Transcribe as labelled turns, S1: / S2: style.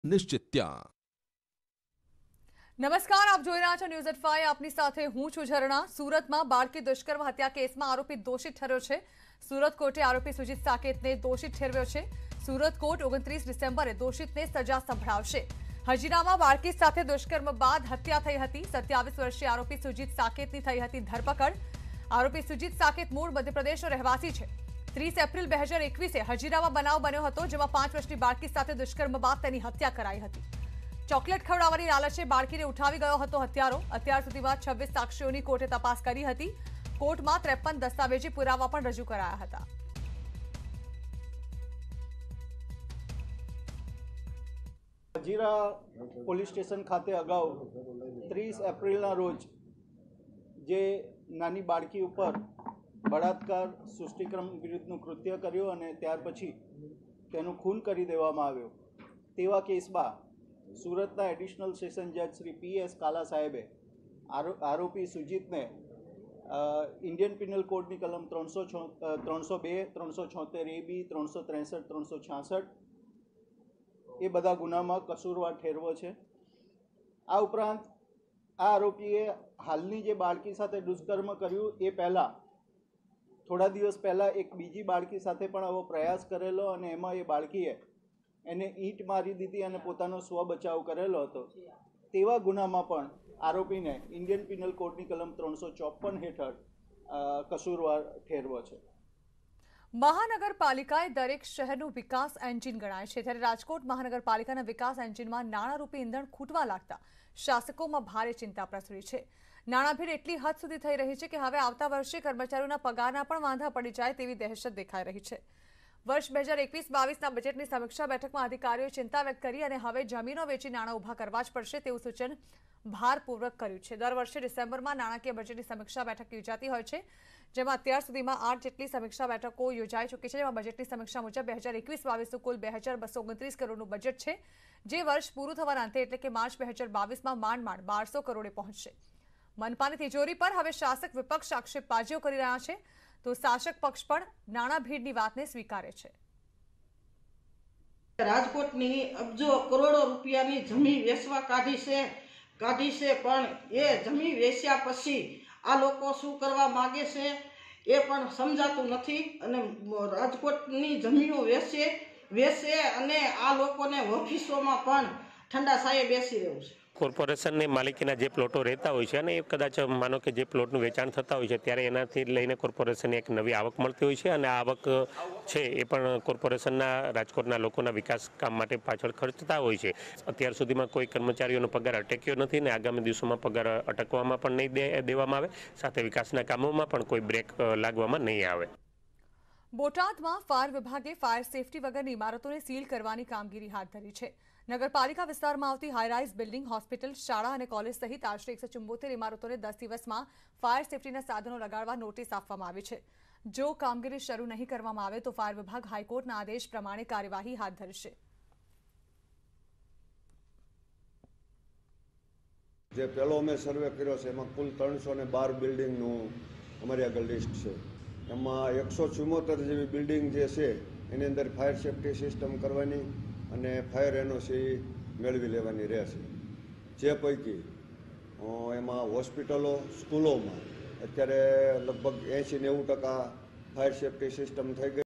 S1: નિશ્ચિત ત્યાં।
S2: નમસ્કાર, આપ જોઈ રહ્યા છો ન્યૂઝ એટ 5। આપની સાથે હું છું ઝરણા। સુરતમાં બાળકી દુષ્કર્મ હત્યા કેસમાં આરોપી દોષિત ઠર્યો છે। સુરત કોર્ટે આરોપી સુજીત સાકેતને દોષિત ઠેરવ્યો છે। સુરત કોર્ટ 29 ડિસેમ્બરે દોષિતને સજા સંભળાવશે। હજીરામાં બાળકી સાથે દુષ્કર્મ બાદ હત્યા થઈ હતી। 27 વર્ષીય આરોપી સુજીત સાકેતની થઈ હતી ધરપકડ। આરોપી સુજીત સાકેત મૂળ મધ્યપ્રદેશનો રહેવાસી છે। 30 એપ્રિલ 2021 હજીરામાં બનાવ બન્યો હતો, જેમાં 5 વર્ષની બાળકી સાથે દુષ્કર્મ બાદ તેની હત્યા કરાઈ હતી। ચોકલેટ ખવડાવવાની લાલચે બાળકીને ઉઠાવી ગયો હતો હત્યારો। અત્યાર સુધીમાં 26 સાક્ષીઓની કોર્ટે તપાસ કરી હતી। કોર્ટમાં 53 દસ્તાવેજી પુરાવા પણ રજૂ કરાયા હતા।
S3: હજીરા પોલીસ સ્ટેશન ખાતે અગાઉ 30 એપ્રિલના રોજ જે નાની બાળકી ઉપર બળાત્કાર સૃષ્ટિક્રમ વિરુદ્ધનું કૃત્ય કર્યું અને ત્યાર પછી તેનું ખૂન કરી દેવામાં આવ્યો, તેવા કેસમાં સુરતના એડિશનલ સેશન જજ શ્રી PS કાલા સાહેબે આરોપી સુજીતને ઇન્ડિયન પિનલ કોડની કલમ 302, 376 AB, 363, 366 એ બધા ગુનામાં કસૂરવાર ઠેરવો છે। આ ઉપરાંત આ આરોપીએ હાલની જે બાળકી સાથે દુષ્કર્મ કર્યું એ પહેલાં થોડા દિવસ પહેલાં એક બીજી બાળકી સાથે પણ આવો પ્રયાસ કરેલો અને એમાં એ બાળકીએ એને ઈંટ મારી દીધી અને પોતાનો સ્વ બચાવ કરેલો હતો। તેવા ગુનામાં પણ આરોપીને ઇન્ડિયન પિનલ કોડની કલમ 354 હેઠળ કસૂરવાર ઠેરવો છે।
S2: મહાનગરપાલિકાએ દરેક શહેરનું વિકાસ એન્જિન ગણાય છે, ત્યારે રાજકોટ મહાનગરપાલિકાના વિકાસ એન્જિનમાં નાણારૂપી ઈંધણ ખૂટવા લાગતા શાસકોમાં ભારે ચિંતા પ્રસરી છે। નાણાભીડ એટલી હદ સુધી થઈ રહી છે કે હવે આવતા વર્ષે કર્મચારીઓના પગારના પણ વાંધા પડી જાય તેવી દહેશત દેખાઈ રહી છે। વર્ષ 2021-22ના બજેટની સમીક્ષા બેઠકમાં અધિકારીઓએ ચિંતા વ્યક્ત કરી અને હવે જમીનો વેચી નાણાં ઊભા કરવા જ પડશે તેવું સૂચન ભારપૂર્વક કર્યું છે। દર વર્ષે ડિસેમ્બરમાં નાણાકીય બજેટની સમીક્ષા બેઠક યોજાતી હોય છે, જેમાં અત્યાર સુધીમાં 8 જેટલી સમીક્ષા બેઠકો યોજાઈ ચૂકી છે, જેમાં બજેટની સમીક્ષા મુજબ 2021-22નું કુલ 2229 કરોડનું બજેટ છે, જે વર્ષ પૂરું થવાના અંતે એટલે કે માર્ચ 2022માં માંડ 1200 કરોડે પહોંચશે। મનપાની તિજોરી પર હવે શાસક વિપક્ષ આક્ષેપબાજીઓ કરી રહ્યા છે, તો શાસક પક્ષ પણ નાણાભીડની વાતને સ્વીકારે છે।
S4: રાજકોટની અબજો કરોડો રૂપિયાની જમીન વેચવા કાઢી છે પણ એ જમીન વેચ્યા પછી આ લોકો શું કરવા માંગે છે એ પણ સમજાતું નથી અને રાજકોટની જમીનો વેચે અને આ લોકોને ઓફિસોમાં પણ ઠંડા સાયે બેસી રહેવું છે।
S5: કોર્પોરેશનની માલિકીના જે પ્લોટો રહેતા હોય છે અને એ કદાચ માનો કે જે પ્લોટનું વેચાણ થતા હોય છે ત્યારે એનાથી લઈને કોર્પોરેશનને એક નવી આવક મળતી હોય છે અને આ આવક છે એ પણ કોર્પોરેશનના રાજકોટના લોકોના વિકાસ કામ માટે પાછળ ખર્ચતા હોય છે। અત્યાર સુધીમાં કોઈ કર્મચારીઓનો પગાર અટક્યો નથી અને આગામી દિવસોમાં પગાર અટકવામાં પણ નહીં દેવામાં આવે, સાથે વિકાસના કામોમાં પણ કોઈ બ્રેક લાગવામાં નહીં આવે।
S2: બોટાદમાં ફાયર વિભાગે ફાયર સેફટી વગરની ઇમારતોને સીલ કરવાની કામગીરી હાથ ધરી છે। નગરપાલિકા વિસ્તારમાં આવતી હાઈરાઇઝ બિલ્ડિંગ, હોસ્પિટલ, શાળા અને કોલેજ સહિત આશરે 174 ઇમારતોને 10 દિવસમાં ફાયર સેફટીના સાધનો લગાડવા નોટિસ આપવામાં આવી છે। જો કામગીરી શરૂ નહીં કરવામાં આવે તો ફાયર વિભાગ હાઈકોર્ટના આદેશ પ્રમાણે કાર્યવાહી હાથ ધરશે।
S6: જે પહેલો અમે સર્વે કર્યો છે એમાં કુલ 312 બિલ્ડિંગનું અમારી આગળ લિસ્ટ છે। એમાં 174 જેવી બિલ્ડિંગ જે છે એની અંદર ફાયર સેફટી સિસ્ટમ કરવાની અને ફાયર એનઓસી મેળવી લેવાની રહેશે। જે પૈકી એમાં હોસ્પિટલો, સ્કૂલોમાં અત્યારે લગભગ 80-90% ફાયર સેફટી સિસ્ટમ થઈ ગઈ।